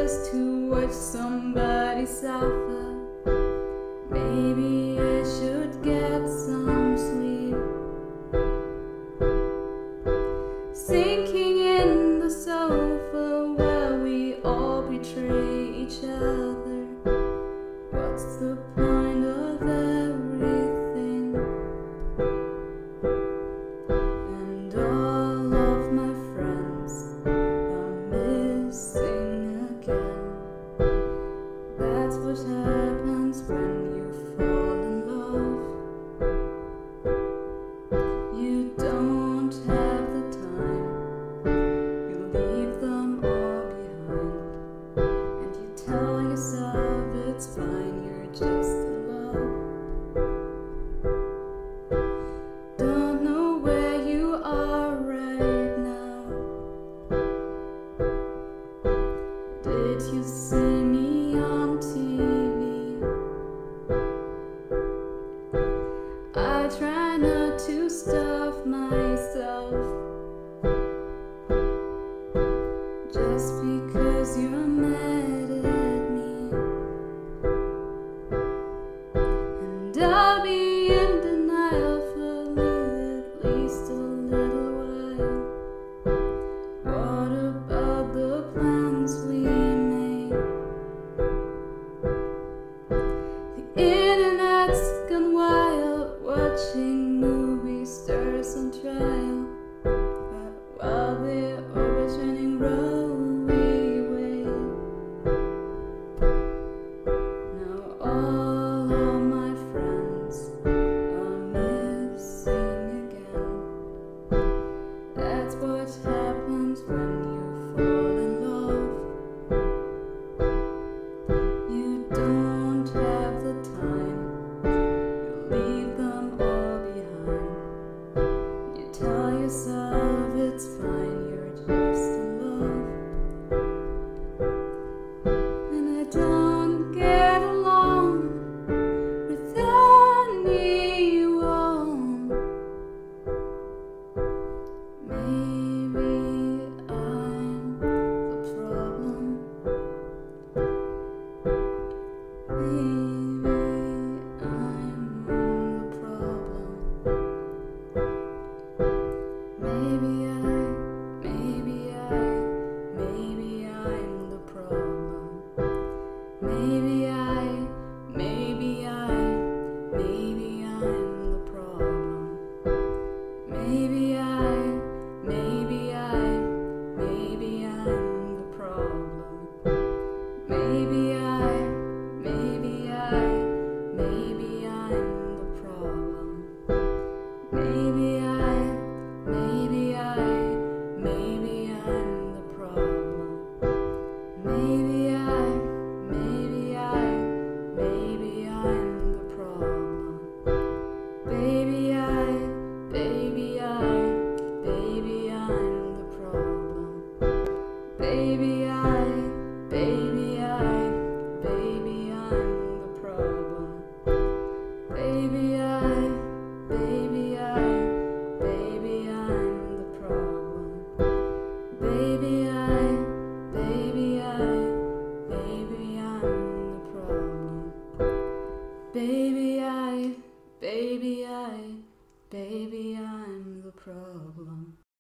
just to watch somebody suffer. Maybe I should get some sleep. Sinking in the sofa while we all betray each other. What's the point of everything? And all of my friends are missing again. That's what happens when you fall in love. You don't have the time. You leave them all behind, and you tell yourself it's fine, you're just in love. Don't know where you are right now. Did you see me on TV? I try not to stuff myself just because you're mad at me. And I'll be in denial for at least a little while. What about the plans we made? The internet's gone wild, watching movie stars on trial, while they're overturning Roe v. Wade. Now all of my friends are missing again. That's what happens when you fall in love. You don't have the time. You leave them all behind. You tell yourself it's fine, you're just in love. And I don't get along with anyone. Maybe I'm the problem. Maybe I'm the problem. Maybe I'm the problem. Maybe I'm the problem. Maybe I'm the problem. Maybe I'm the problem. Maybe I'm the problem. Maybe I'm the problem. Baby, I'm the problem. Baby, I'm the problem. Baby, I'm the problem. Baby, I'm the problem. Baby, I'm the problem.